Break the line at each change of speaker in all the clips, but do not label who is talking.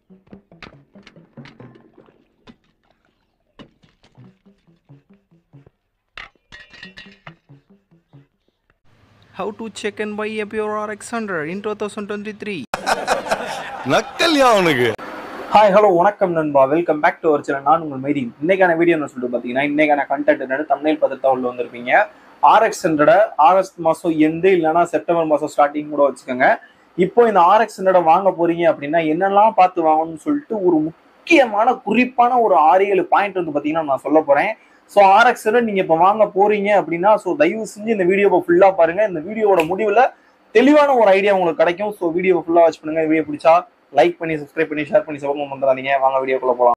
How to check and buy a Pure Rx100 in 2023.
நக்கல்யா அவனுக்கு.
Hi hello வணக்கம் நண்பா, welcome back to our channel. நான் உங்கள் மைதி. இன்னைக்கான வீடியோ என்ன சொல்லிட்டு பார்த்தீங்கன்னா, இன்னைக்கான கண்டென்ட் என்னன்னு தம்ப்நெயில் பார்த்துட்டு உள்ள வந்திருப்பீங்க. RX100 ஆகஸ்ட் மாதம் எண்டு இல்லைன்னா செப்டம்பர் மாதம் ஸ்டார்டிங் கூட வச்சுக்கோங்க. இப்போ இந்த RX100 வாங்க போறீங்க அப்படின்னா என்னெல்லாம் பார்த்து வாங்கணும்னு சொல்லிட்டு ஒரு முக்கியமான குறிப்பான ஒரு 6-7 பாயிண்ட் வந்து பார்த்தீங்கன்னா நான் சொல்ல போறேன். ஸோ RX100 நீங்க இப்போ வாங்க போறீங்க அப்படின்னா ஸோ தயவு செஞ்சு இந்த வீடியோவை ஃபுல்லா பாருங்க. இந்த வீடியோவோட முடிவில் தெளிவான ஒரு ஐடியா உங்களுக்கு கிடைக்கும். ஸோ வீடியோ ஃபுல்லா வாட்ச் பண்ணுங்க. வீடியோ பிடிச்சா லைக் பண்ணி சப்ஸ்கிரைப் பண்ணி ஷேர் பண்ணி சப்போர்ட் பண்ணுறாதீங்க. வாங்க வீடியோக்குள்ள போகலாம்.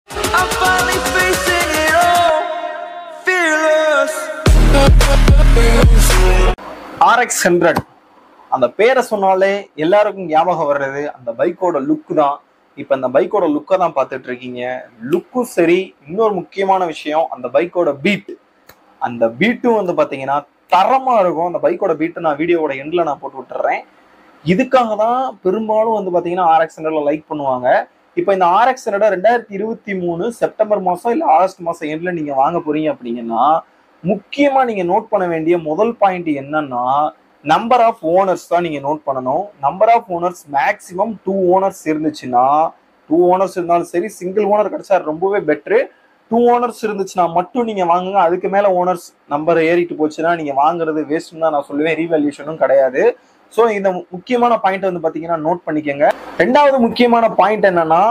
RX100 அந்த பேரை சொன்னாலே எல்லாருக்கும் ஞாபகம் வர்றது அந்த பைக்கோட லுக் தான். இப்ப அந்த பைக்கோட லுக்கை தான் பார்த்துட்டு இருக்கீங்க. லுக்கும் சரி, இன்னொரு முக்கியமான விஷயம் அந்த பைக்கோட பீட். அந்த பீட்டும் வந்து பாத்தீங்கன்னா தரமா இருக்கும். அந்த பைக்கோட பீட்டு நான் வீடியோவோட எண்ட்ல நான் போட்டு விட்டுறேன். இதுக்காக தான் பெரும்பாலும் வந்து பாத்தீங்கன்னா RX100 லைக் பண்ணுவாங்க. இப்போ இந்த RX100 2023 செப்டம்பர் மாசம் இல்ல ஆகஸ்ட் மாசம் எண்ட்ல நீங்க வாங்க போறீங்க அப்படிங்கன்னா முக்கியமா நீங்க நோட் பண்ண வேண்டிய முதல் பாயிண்ட் என்னன்னா, நம்பர் ஆஃப் ஓனர்ஸ் தான் நீங்க நோட் பண்ணணும். Number of owners maximum 2 owners இருந்துச்சுன்னா, 2 ஓனர்ஸ் இருந்தாலும் சரி, சிங்கிள் ஓனர் கிடைச்சா ரொம்பவே பெட்ரு. 2 ஓனர்ஸ் இருந்துச்சுன்னா மட்டும் நீங்க வாங்குங்க. அதுக்கு மேல ஓனர்ஸ் நம்பர் ஏறிட்டு போச்சுன்னா நீங்க வாங்குறது வேஸ்ட்னு தான் நான் சொல்லுவேன். ரீவேல்யூஷனும் கிடையாது. ஸோ இந்த முக்கியமான பாயிண்ட் வந்து பாத்தீங்கன்னா நோட் பண்ணிக்கோங்க. ரெண்டாவது முக்கியமான பாயிண்ட் என்னன்னா,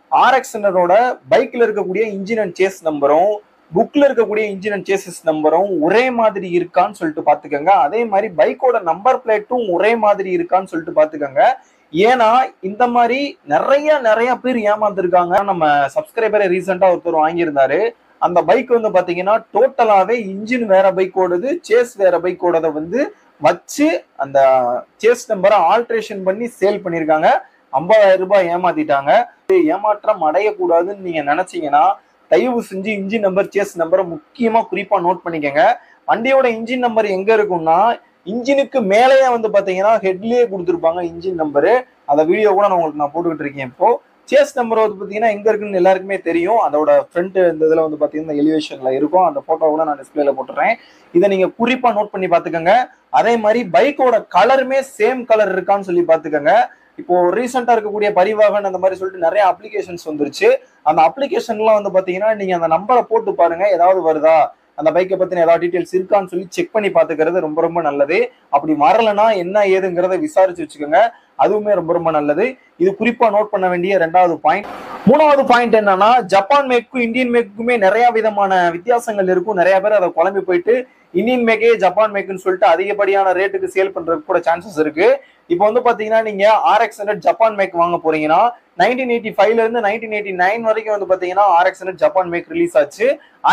RX100 பைக்ல இருக்கக்கூடிய இன்ஜின் அண்ட் சேஸ் நம்பரும் புக்ல இருக்கக்கூடிய இன்ஜின் அண்ட் சேசஸ் நம்பரும் ஒரே மாதிரி இருக்கான்னு சொல்லிட்டு பாத்துக்கோங்க. அதே மாதிரி பைக்கோட நம்பர் பிளேட்டும் ஒரே மாதிரி இருக்கான்னு சொல்லிட்டு பாத்துக்கோங்க. ஏன்னா இந்த மாதிரி நிறைய பேர் ஏமாந்துருக்காங்க. நம்ம சப்ஸ்கிரைபரை ரீசெண்டா ஒருத்தர் வாங்கியிருந்தாரு. அந்த பைக் வந்து பாத்தீங்கன்னா டோட்டலாவே இன்ஜின் வேற பைக்கோடது, சேஸ் வேற பைக்கோடத வந்து வச்சு அந்த சேஸ் நம்பரை ஆல்ட்ரேஷன் பண்ணி சேல் பண்ணியிருக்காங்க. 50,000 ரூபாய் ஏமாத்திட்டாங்க. ஏமாற்றம் அடையக்கூடாதுன்னு நீங்க நினைச்சீங்கன்னா தயவு செஞ்சு இன்ஜின் நம்பர், சேஸ் நம்பரை முக்கியமா குறிப்பா நோட் பண்ணிக்கங்க. வண்டியோட இன்ஜின் நம்பர் எங்க இருக்கும்னா, இன்ஜினுக்கு மேலேயே வந்து பாத்தீங்கன்னா ஹெட்லயே கொடுத்துருப்பாங்க இன்ஜின் நம்பரு. அந்த வீடியோ கூட நான் உங்களுக்கு போட்டுக்கிட்டு இருக்கேன். இப்போ சேஸ் நம்பர் வந்து பாத்தீங்கன்னா எங்க இருக்குன்னு எல்லாருக்குமே தெரியும். அதோட ஃப்ரண்ட் இந்த இதுல வந்து பாத்தீங்கன்னா எலிவேஷன்ல இருக்கும். அந்த போட்டோ கூட நான் டிஸ்பிளேல போட்டுறேன். இதை நீங்க குறிப்பா நோட் பண்ணி பாத்துக்கோங்க. அதே மாதிரி பைக்கோட கலருமே சேம் கலர் இருக்கான்னு சொல்லி பாத்துக்கோங்க. இப்போ ரீசெண்டா இருக்கக்கூடிய பரிவாகன் அந்த மாதிரி சொல்லிட்டு நிறைய அப்ளிகேஷன்ஸ் வந்துருச்சு. அந்த அப்ளிகேஷன்லாம் வந்து பாத்தீங்கன்னா நீங்க அந்த நம்பரை போட்டு பாருங்க, ஏதாவது வருதா, அந்த பைக்கை பத்தின ஏதாவது டீடைல்ஸ் இருக்கான்னு சொல்லி செக் பண்ணி பாத்துக்கிறது ரொம்ப நல்லது. அப்படி வரலன்னா என்ன ஏதுங்கிறத விசாரிச்சு வச்சுக்கோங்க. அதுவுமே ரொம்ப நல்லது. இது குறிப்பா நோட் பண்ண வேண்டிய ரெண்டாவது பாயிண்ட். மூணாவது பாயிண்ட் என்னன்னா, ஜப்பான் மேக்கும் இந்தியன் மேக்குமே நிறைய விதமான வித்தியாசங்கள் இருக்கும். நிறைய பேர் அதை குழம்பி போயிட்டு இந்தியன் மேக்கே ஜப்பான் மேக்குன்னு சொல்லிட்டு அதிகப்படியான ரேட்டுக்கு சேல் பண்றதுக்கு கூட சான்சஸ் இருக்கு. இப்போ வந்து பாத்தீங்கன்னா நீங்க RX100 ஜப்பான் மேக் வாங்க போறீங்கன்னா 1985ல இருந்து 1989 வரைக்கும் வந்து பாத்தீங்கன்னா RX100 ஜப்பான் மேக் ரிலீஸ் ஆச்சு.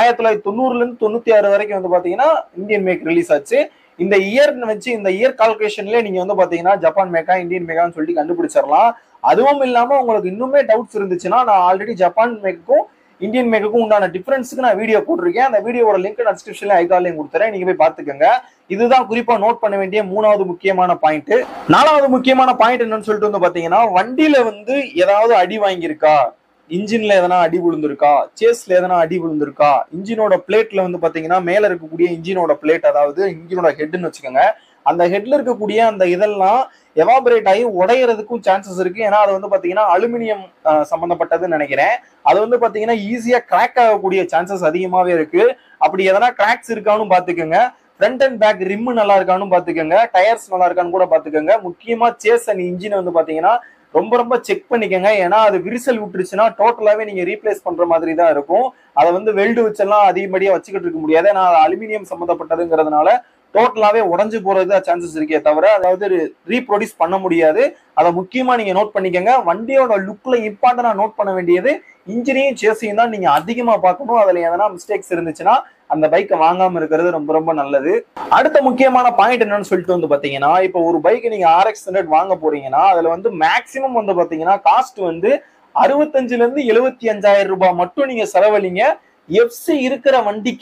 1990ல இருந்து 96 வரைக்கும் வந்து பாத்தீங்கன்னா இந்தியன் மேக் ரிலீஸ் ஆச்சு. இந்த இயர் வச்சு இந்த இயர் கால்குலேஷன்ல நீங்க வந்து பாத்தீங்கன்னா ஜப்பான் மேக்கா இந்தியன் மேக்கான்னு சொல்லிட்டு கண்டுபிடிச்சிடலாம். அதுவும் இல்லாம உங்களுக்கு இன்னுமே டவுட்ஸ் இருந்துச்சுன்னா நான் ஆல்ரெடி ஜப்பான் மேக்குக்கும் இந்தியன் மேக்குக்கும் உண்டான டிஃபரன்ஸுக்கு நான் வீடியோ போட்டிருக்கேன். அந்த வீடியோட லிங்க் நான் டிஸ்கிரிப்ஷன்ல ஐகார்லையும் கொடுத்துறேன். நீங்க போய் பாத்துக்கோங்க. இதுதான் குறிப்பா நோட் பண்ண வேண்டிய மூணாவது முக்கியமான பாயிண்ட். நாலாவது முக்கியமான பாயிண்ட் என்னன்னு சொல்லிட்டு வந்து பாத்தீங்கன்னா, வண்டியில வந்து ஏதாவது அடி வாங்கியிருக்கா, இன்ஜின்ல எதனா அடி விழுந்திருக்கா, சேஸ்ல எதனா அடி விழுந்திருக்கா, இன்ஜினோட பிளேட்ல வந்து பாத்தீங்கன்னா மேல இருக்கக்கூடிய இன்ஜினோட பிளேட், அதாவது இன்ஜினோட ஹெட்னு வச்சுக்கோங்க. அந்த ஹெட்ல இருக்கக்கூடிய அந்த இதெல்லாம் எவாபரேட் ஆகி உடையறதுக்கும் சான்சஸ் இருக்கு. ஏன்னா அது வந்து பாத்தீங்கன்னா அலுமினியம் சம்பந்தப்பட்டதுன்னு நினைக்கிறேன். அது வந்து பாத்தீங்கன்னா ஈஸியா கிராக் ஆகக்கூடிய சான்சஸ் அதிகமாவே இருக்கு. அப்படி எதனா கிராக்ஸ் இருக்கான்னு பாத்துக்கோங்க. ஃப்ரண்ட் அண்ட் பேக் ரிம் நல்லா இருக்கான்னு பாத்துக்கோங்க. டயர்ஸ் நல்லா இருக்கான்னு கூட பாத்துக்கோங்க. முக்கியமா சேஸ் அண்ட் இன்ஜின் வந்து பாத்தீங்கன்னா ரொம்ப செக் பண்ணிக்கோங்க. ஏன்னா அது விரிசல் விட்டுருச்சுன்னா டோட்டலாவே நீங்க ரீப்ளேஸ் பண்ற மாதிரி தான் இருக்கும். அதை வந்து வெல்டு வச்செல்லாம் அதிகப்படியா வச்சுக்கிட்டு இருக்க முடியாது. ஏன்னா அது அலுமினியம் சம்பந்தப்பட்டதுங்கிறதுனால டோட்டலாவே உடஞ்சு போறது சான்சஸ் இருக்கே தவிர அதாவது ரீப்ரொடியூஸ் பண்ண முடியாது. அதை முக்கியமா நீங்க நோட் பண்ணிக்கோங்க. வண்டியோட லுக்ல இம்பார்ட்டன்டா நோட் பண்ண வேண்டியது இன்ஜினையும் சேஸையும் தான் நீங்க அதிகமா பார்க்கணும். அதுல எதனா மிஸ்டேக்ஸ் இருந்துச்சுன்னா அந்த பைக்கை வாங்காம இருக்கிறது ரொம்ப நல்லது. அடுத்த முக்கியமான பாயிண்ட் என்னன்னு சொல்லிட்டு வந்து பாத்தீங்கன்னா, இப்போ ஒரு பைக் நீங்க RX100 வாங்க போறீங்கன்னா அதுல வந்து மேக்சிமம் வந்து பாத்தீங்கன்னா காஸ்ட் வந்து 65,000 இருந்து 75,000 ரூபாய் மட்டும் நீங்க செலவழிங்க. FC இருக்கிற வண்டிக்கு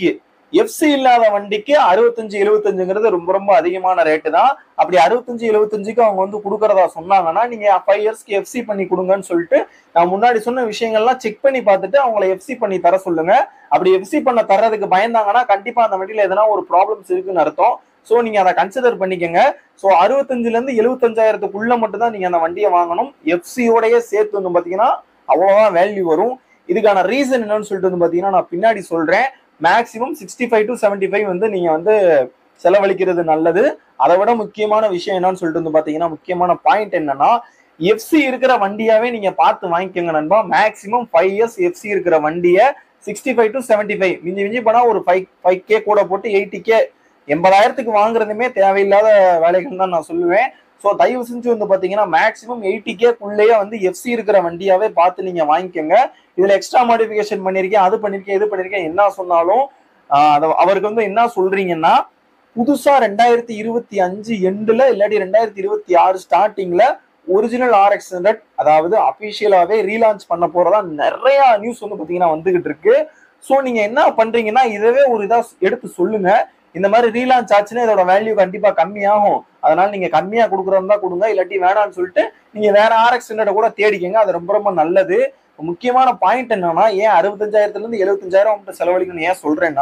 எஃப்சி இல்லாத வண்டிக்கு 65-75ங்கிறது ரொம்ப ரொம்ப அதிகமான ரேட்டு தான். அப்படி 65-75க்கு அவங்க வந்து கொடுக்கறதா சொன்னாங்கன்னா நீங்க 5 இயர்ஸ்க்கு எஃப்சி பண்ணி கொடுங்கன்னு சொல்லிட்டு நான் முன்னாடி சொன்ன விஷயங்கள்லாம் செக் பண்ணி பார்த்துட்டு அவங்கள எஃப்சி பண்ணி தர சொல்லுங்க. அப்படி எஃப்சி பண்ண தர்றதுக்கு பயந்தாங்கன்னா கண்டிப்பா அந்த வண்டியில எதனா ஒரு ப்ராப்ளம்ஸ் இருக்குன்னு அர்த்தம். சோ நீங்க அதை கன்சிடர் பண்ணிக்கங்க. சோ 65-75,000க்குள்ள மட்டும் தான் நீங்க அந்த வண்டியை வாங்கணும். எஃப்சியோடய சேர்த்து வந்து பாத்தீங்கன்னா அவ்வளவுதான் வேல்யூ வரும். இதுக்கான ரீசன் என்னன்னு சொல்லிட்டு வந்து பாத்தீங்கன்னா நான் பின்னாடி சொல்றேன். மேக்சிமம் 65 to 75 வந்து நீங்க வந்து செலவழிக்கிறது நல்லது. அதை விட முக்கியமான விஷயம் என்னன்னு சொல்லிட்டு வந்து பாத்தீங்கன்னா முக்கியமான பாயிண்ட் என்னன்னா எஃப்சி இருக்கிற வண்டியாவே நீங்க பார்த்து வாங்கிக்கோங்க நண்பா. மேக்சிமம் 5 இயர்ஸ் எஃப்சி இருக்கிற வண்டியை 65 to 75 மிஞ்சி மிஞ்சி போனா ஒரு 5K கூட போட்டு 80K 80,000க்கு வாங்குறதுமே தேவையில்லாத வேலைகள் தான் நான் சொல்லுவேன். ஸோ தயவு செஞ்சு வந்து பாத்தீங்கன்னா மேக்சிமம் 80Kக்குள்ளேயே வந்து எஃப்சி இருக்கிற வண்டியாவே பார்த்து நீங்க வாங்கிக்கோங்க. இதுல எக்ஸ்ட்ரா மாடிஃபிகேஷன் பண்ணிருக்கேன், அது பண்ணிருக்கேன், இது பண்ணிருக்கேன் என்ன சொன்னாலும் அவருக்கு வந்து என்ன சொல்றீங்கன்னா புதுசா 2025 எண்டுல இல்லாட்டி 2026 ஸ்டார்டிங்ல ஒரிஜினல் RX100 அதாவது அபிஷியலாவே ரீலான்ச் பண்ண போறதா நிறைய நியூஸ் வந்து பாத்தீங்கன்னா வந்துகிட்டு இருக்கு. ஸோ நீங்க என்ன பண்றீங்கன்னா இதவே ஒரு இதா எடுத்து சொல்லுங்க. இந்த மாதிரி ரீலான்ச் ஆச்சுன்னா இதோட வேல்யூ கண்டிப்பா கம்மியாகும். அதனால நீங்க கம்மியா கொடுக்குறதா கொடுங்க, இல்லாட்டி வேணாம்னு சொல்லிட்டு நீங்க வேற RX100 கூட தேடிக்கங்க. அது ரொம்ப ரொம்ப நல்லது. முக்கியமான பாயிண்ட் என்னன்னா ஏன் 65,000ல இருந்து 75,000 செலவழிக்கணும் ஏன் சொல்றேன்னா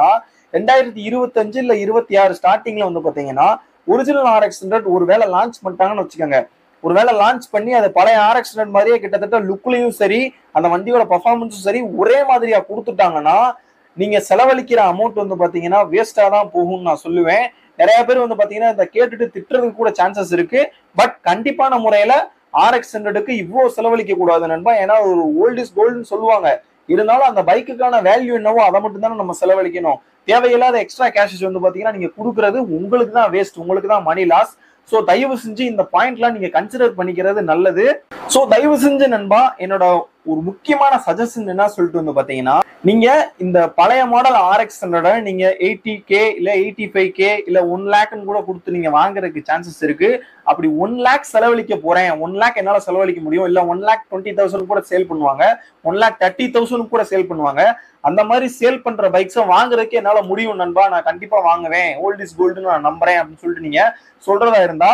2025 இல்ல 26 ஸ்டார்டிங்ல வந்து பாத்தீங்கன்னா ஒரிஜினல் RX100 ஒருவேளை லான்ச் பண்ணிட்டாங்கன்னு வச்சுக்கோங்க. ஒருவேளை லான்ச் பண்ணி அது பழைய RX100 மாதிரியே கிட்டத்தட்ட லுக்லயும் சரி அந்த வண்டியோட பர்ஃபார்மன்ஸும் சரி ஒரே மாதிரியா கொடுத்துட்டாங்கன்னா நீங்க செலவழிக்கிற அமௌண்ட் வந்து பாத்தீங்கன்னா வேஸ்டா தான் போகும்னு நான் சொல்லுவேன். நிறைய பேர் வந்து பாத்தீங்கன்னா இதை கேட்டுட்டு திட்டுறதுக்கு கூட சான்சஸ் இருக்கு. பட் கண்டிப்பான முறையில RX100க்கு இவ்வளவு செலவழிக்க கூடாது நண்பா. ஏன்னா ஒரு ஓல்ட் இஸ் கோல்டுன்னு சொல்லுவாங்க. இருந்தாலும் அந்த பைக்குக்கான வேல்யூ என்னவோ அதை மட்டும் தானே நம்ம செலவழிக்கணும். தேவையில்லாத எக்ஸ்ட்ரா கேஷஸ் வந்து பாத்தீங்கன்னா நீங்க கொடுக்கறது உங்களுக்கு தான் வேஸ்ட், உங்களுக்கு தான் மணி லாஸ். சோ தயவு செஞ்சு இந்த பாயிண்ட்லாம் நீங்க கன்சிடர் பண்ணிக்கிறது நல்லது. சோ தயவு செஞ்சு நண்பா என்னோட ஒரு முக்கியமான சஜஷன் என்ன சொல்லிட்டு வந்து பாத்தீங்கன்னா நீங்க இந்த பழைய மாடல் RX100 நீங்க 80K இல்ல 85K இல்ல 1 லேக்னு கூட கொடுத்து நீங்க வாங்குறதுக்கு சான்சஸ் இருக்கு. அப்படி 1 லேக் செலவழிக்க போறேன், 1 லேக் என்னால செலவழிக்க முடியும், இல்ல 1,20,000 கூட சேல் பண்ணுவாங்க, 1,30,000 கூட சேல் பண்ணுவாங்க. அந்த மாதிரி சேல் பண்ற பைக்ஸை வாங்குறதுக்கு என்னால முடியும் நண்பா, நான் கண்டிப்பா வாங்குவேன், ஓல்ட் இஸ் கோல்டுன்னு நான் நம்புறேன் அப்படின்னு சொல்லிட்டு நீங்க சொல்றதா இருந்தா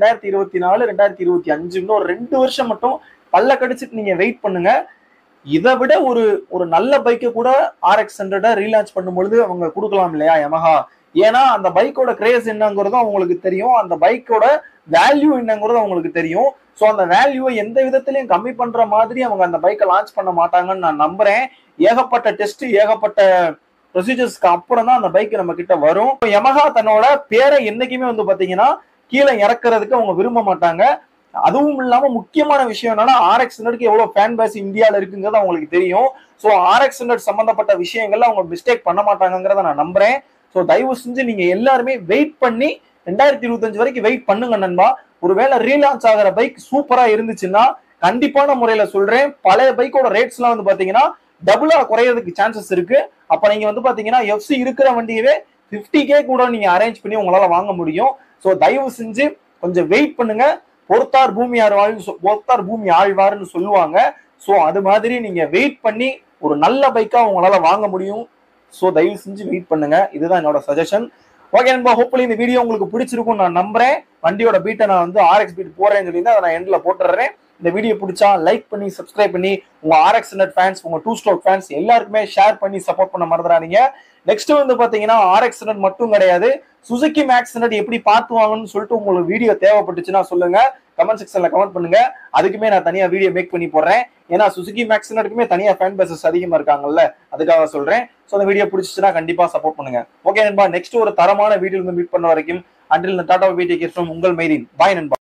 2024 2025 ஒரு 2 வருஷம் மட்டும் பல்ல கடிச்சிட்டு நீங்க வெயிட் பண்ணுங்க. இதை விட ஒரு நல்ல பைக்கை கூட RX100 ரீலான்ச் பண்ணும்பொழுது அவங்க கொடுக்கலாம் இல்லையா Yamaha. ஏன்னா அந்த பைக்கோட கிரேஸ் என்னங்கிறதும் அவங்களுக்கு தெரியும், அந்த பைக்கோட வேல்யூ என்னங்கிறதும் அவங்களுக்கு தெரியும். ஸோ அந்த வேல்யூவை எந்த விதத்திலையும் கம்மி பண்ற மாதிரி அவங்க அந்த பைக்கை லான்ச் பண்ண மாட்டாங்கன்னு நான் நம்புறேன். ஏகப்பட்ட டெஸ்ட் ஏகப்பட்ட ப்ரொசீஜர்ஸ்க்கு அப்புறம் தான் அந்த பைக் நம்ம கிட்ட வரும். Yamaha தன்னோட பேரை என்னைக்குமே வந்து பாத்தீங்கன்னா கீழே இறக்குறதுக்கு அவங்க விரும்ப மாட்டாங்க. அதுவும் இல்லாம முக்கியமான விஷயம் என்னன்னா RX100க்கு எவ்வளவு ஃபேன் பேஸ் இந்தியாவில இருக்குங்கிறது அவங்களுக்கு தெரியும். ஸோ RX100 சம்பந்தப்பட்ட விஷயங்கள்ல அவங்க மிஸ்டேக் பண்ண மாட்டாங்கிறத நான் நம்புறேன். ஸோ தயவு செஞ்சு நீங்க எல்லாருமே வெயிட் பண்ணி 2025 வரைக்கும் வெயிட் பண்ணுங்க நண்பா. ஒருவேளை ரீலான்ச் ஆகிற பைக் சூப்பரா இருந்துச்சுன்னா கண்டிப்பான முறையில சொல்றேன் பழைய பைக்கோட ரேட்ஸ் எல்லாம் வந்து பாத்தீங்கன்னா டபுளா குறையறதுக்கு சான்சஸ் இருக்கு. அப்ப நீங்க வந்து பாத்தீங்கன்னா எஃப்சி இருக்கிற வண்டியவே 50K கூட நீங்க அரேஞ்ச் பண்ணி உங்களால வாங்க முடியும். ஸோ தயவு செஞ்சு கொஞ்சம் வெயிட் பண்ணுங்க. பொறுத்தார் பூமி ஆழ்வார்னு சொல்லுவாங்க. ஸோ அது மாதிரி நீங்க வெயிட் பண்ணி ஒரு நல்ல பைக்கா உங்களால வாங்க முடியும். ஸோ தயவு செஞ்சு வெயிட் பண்ணுங்க. இதுதான் என்னோட சஜஷன். ஓகே நண்பா, ஹோப்ஃபுல்லி இந்த வீடியோ உங்களுக்கு பிடிச்சிருக்கும் நான் நம்புறேன். வண்டியோட பீட்டை நான் வந்து RX பீட் போறேன்னு சொல்லி அதை நான் எண்ட்ல போட்டுறேன். இந்த வீடியோ பிடிச்சா லைக் பண்ணி சப்ஸ்கிரைப் பண்ணி உங்க RX100 ஃபேன்ஸ் உங்க 2 ஸ்ட்ரோக் ஃபேன்ஸ் எல்லாருக்குமே ஷேர் பண்ணி சப்போர்ட் பண்ண மறந்துடாதீங்க. நெக்ஸ்ட் வந்து பாத்தீங்கன்னா RX100 மட்டும் கிடையாது, சுசுகி மேக்ஸ் 100 எப்படி பார்த்துவாங்கன்னு சொல்லிட்டு உங்களுக்கு வீடியோ தேவைப்பட்டுச்சுன்னா சொல்லுங்க, கமெண்ட் செக்ஷன்ல கமெண்ட் பண்ணுங்க. அதுக்குமே நான் தனியா வீடியோ மேக் பண்ணி போடுறேன். ஏன்னா சுசுகி மேக்ஸ் 100க்குமே தனியா ஃபேன் பேசஸ் அதிகமா இருக்காங்கல்ல, அதுக்காக சொல்றேன். ஸோ அந்த வீடியோ பிடிச்சிச்சுன்னா கண்டிப்பா சப்போர்ட் பண்ணுங்க. ஓகே நண்பா, நெக்ஸ்ட் ஒரு தரமான வீடியோ மீட் பண்ண வரைக்கும் அண்டில் டாடா வீடியோ உங்கள் மெய்தீன். பாய் நண்பா.